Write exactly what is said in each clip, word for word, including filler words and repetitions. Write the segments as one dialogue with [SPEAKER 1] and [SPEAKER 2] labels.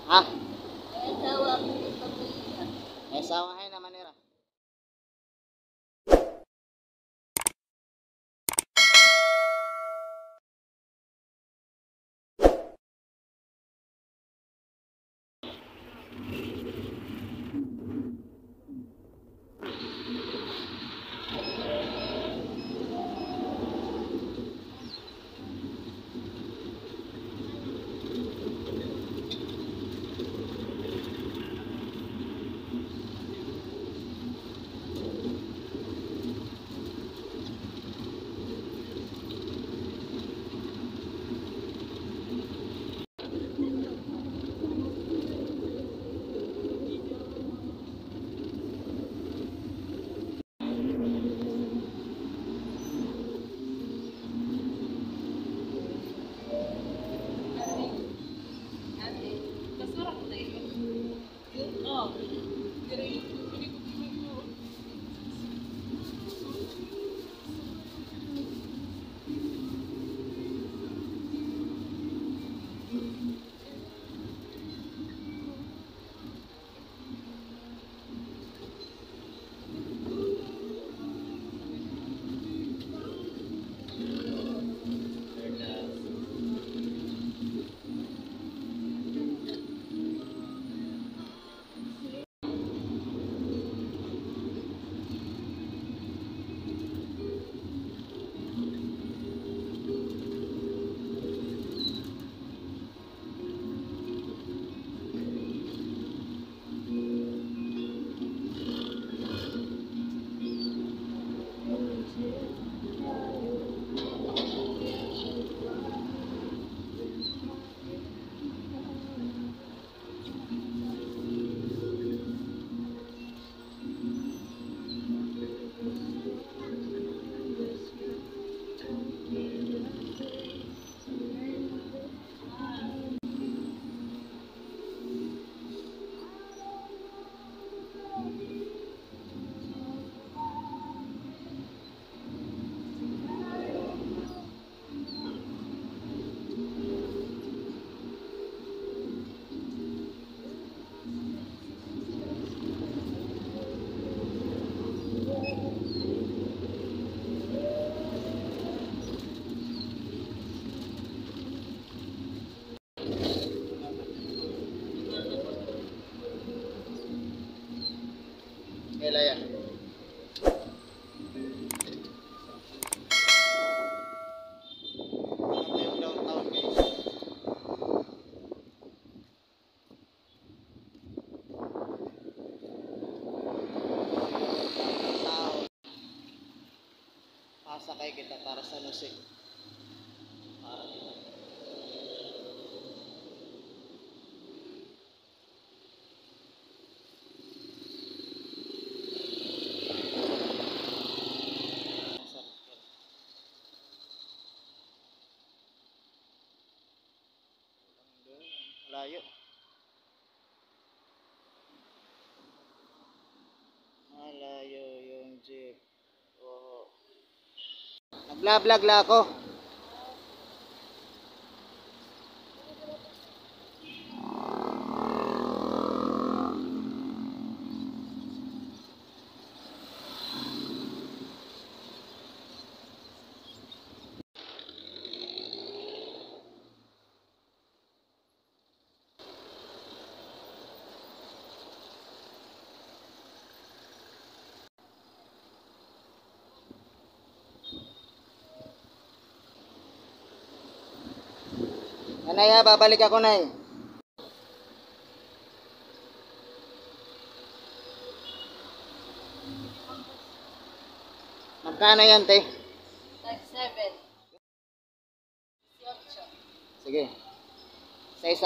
[SPEAKER 1] Ha? May asawa hay naman nila. Kailan yan? Ito yung downtown guys. Tao. Pasakay kita para sa musik. Para layo. Malayo yung jeep. Oh. Nagla-vlog la ako. Nanay ha, babalik ako nay. Magkano yan te?
[SPEAKER 2] seven.
[SPEAKER 1] Sige. Sa isa.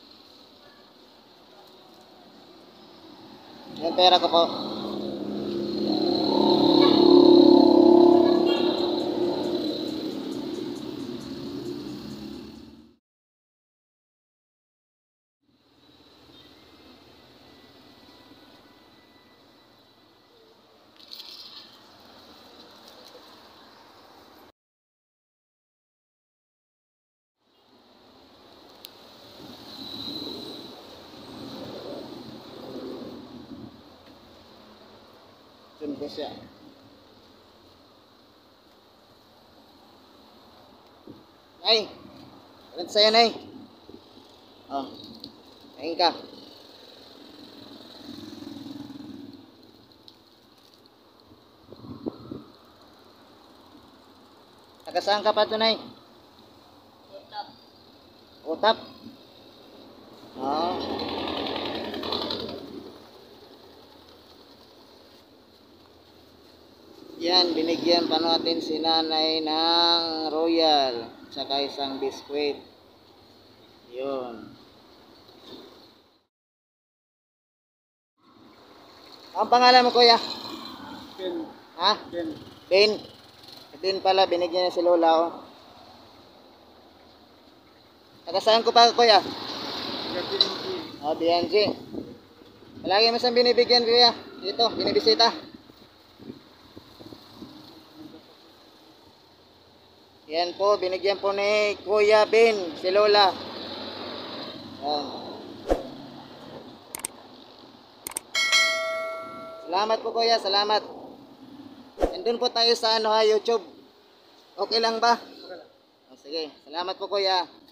[SPEAKER 1] Yung pera ko po. ko siya. Nay, ganito sa'yo, Nay. Oh, kain ka. Taga saan ka pa to, Nay?
[SPEAKER 2] Utap.
[SPEAKER 1] Utap? Oh. Yan, binigyan pa natin si nanay ng royal. Tsaka isang biskwit. Yun. Ang pangalan mo, kuya?
[SPEAKER 2] Ben.
[SPEAKER 1] Ha?
[SPEAKER 2] Ben.
[SPEAKER 1] Ben. Ben pala, binigyan niya si Lola, oh. Taga saan ko pa, kuya? Oh, B N G. Palagi mo siyang binibigyan, kuya. Dito, binibisita. Yan po, binigyan po ni Kuya Ben, si Lola. Yan. Salamat po, kuya, salamat. Nandun po tayo sa ano ha, YouTube. Okay lang ba?
[SPEAKER 2] Okay lang.
[SPEAKER 1] Oh, sige, salamat po, kuya.